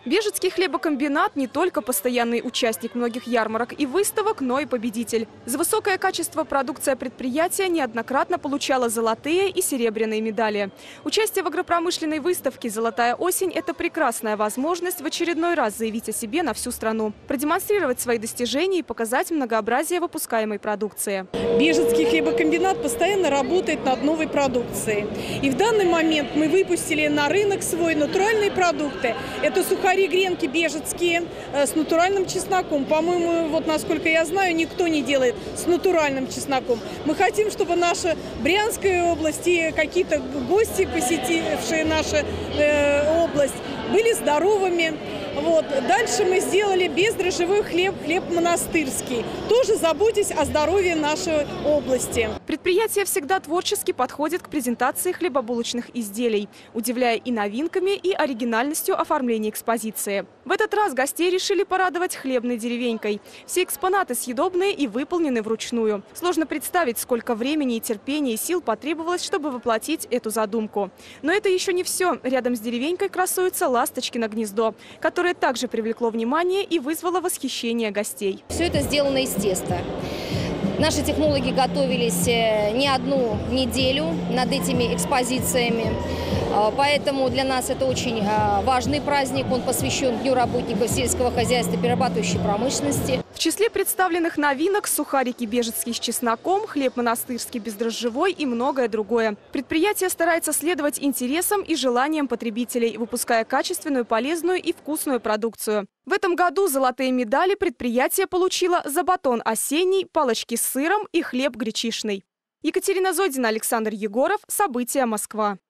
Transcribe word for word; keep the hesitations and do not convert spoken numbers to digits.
Бежецкий хлебокомбинат не только постоянный участник многих ярмарок и выставок, но и победитель. За высокое качество продукция предприятия неоднократно получала золотые и серебряные медали. Участие в агропромышленной выставке «Золотая осень» – это прекрасная возможность в очередной раз заявить о себе на всю страну, продемонстрировать свои достижения и показать многообразие выпускаемой продукции. Бежецкий хлебокомбинат постоянно работает над новой продукцией. И в данный момент мы выпустили на рынок свой натуральные продукты. Это сухари гренки бежецкие с натуральным чесноком. По-моему, вот насколько я знаю, никто не делает с натуральным чесноком. Мы хотим, чтобы наша Брянская область и какие-то гости, посетившие нашу э, область, были здоровыми. Вот. Дальше мы сделали бездрожжевой хлеб, хлеб монастырский. Тоже заботьтесь о здоровье нашей области. Предприятие всегда творчески подходит к презентации хлебобулочных изделий, удивляя и новинками, и оригинальностью оформления экспозиции. В этот раз гостей решили порадовать хлебной деревенькой. Все экспонаты съедобные и выполнены вручную. Сложно представить, сколько времени, и терпения и сил потребовалось, чтобы воплотить эту задумку. Но это еще не все. Рядом с деревенькой красуется ласточкино гнездо, которое которое также привлекло внимание и вызвало восхищение гостей. Все это сделано из теста. Наши технологи готовились не одну неделю над этими экспозициями, поэтому для нас это очень важный праздник. Он посвящен Дню работников сельского хозяйства и перерабатывающей промышленности. В числе представленных новинок – сухарики бежецкие с чесноком, хлеб монастырский бездрожжевой и многое другое. Предприятие старается следовать интересам и желаниям потребителей, выпуская качественную, полезную и вкусную продукцию. В этом году золотые медали предприятие получило за батон осенний, палочки с сыром и хлеб гречишный. Екатерина Зодина, Александр Егоров. События. Москва.